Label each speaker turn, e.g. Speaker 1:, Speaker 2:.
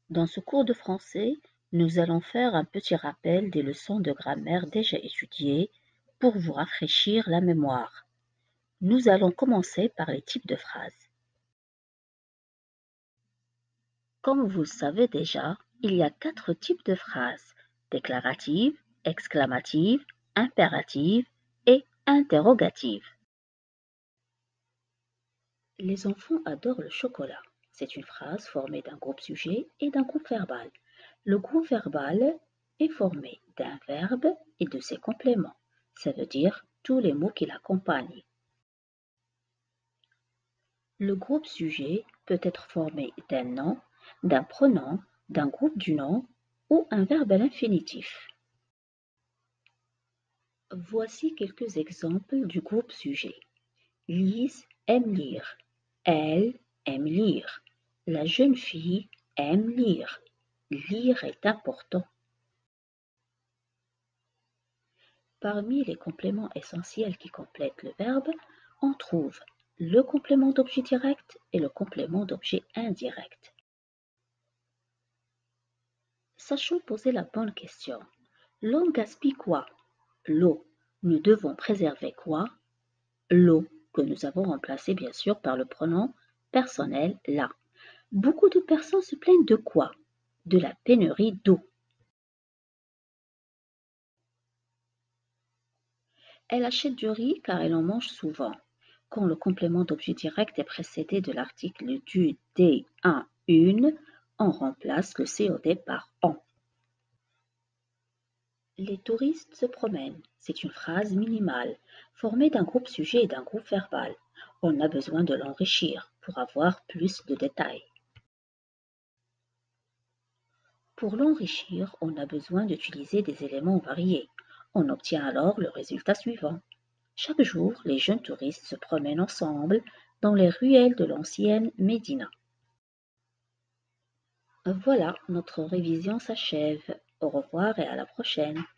Speaker 1: Dans ce cours de français, nous allons faire un petit rappel des leçons de grammaire déjà étudiées pour vous rafraîchir la mémoire. Nous allons commencer par les types de phrases. Comme vous le savez déjà, il y a 4 types de phrases: déclaratives, exclamatives, impératives et interrogatives. Les enfants adorent le chocolat. C'est une phrase formée d'un groupe sujet et d'un groupe verbal. Le groupe verbal est formé d'un verbe et de ses compléments. Ça veut dire tous les mots qui l'accompagnent. Le groupe sujet peut être formé d'un nom, d'un pronom, d'un groupe du nom ou un verbe à l'infinitif. Voici quelques exemples du groupe sujet. Lise aime lire. Elle aime lire. La jeune fille aime lire. Lire est important. Parmi les compléments essentiels qui complètent le verbe, on trouve le complément d'objet direct et le complément d'objet indirect. Sachons poser la bonne question. L'homme gaspille quoi? L'eau. Nous devons préserver quoi? L'eau, que nous avons remplacée bien sûr par le pronom personnel la. Beaucoup de personnes se plaignent de quoi? De la pénurie d'eau. Elle achète du riz car elle en mange souvent. Quand le complément d'objet direct est précédé de l'article du, des, un, une, on remplace le COD par on. Les touristes se promènent. C'est une phrase minimale, formée d'un groupe sujet et d'un groupe verbal. On a besoin de l'enrichir pour avoir plus de détails. Pour l'enrichir, on a besoin d'utiliser des éléments variés. On obtient alors le résultat suivant. Chaque jour, les jeunes touristes se promènent ensemble dans les ruelles de l'ancienne Médina. Voilà, notre révision s'achève. Au revoir et à la prochaine.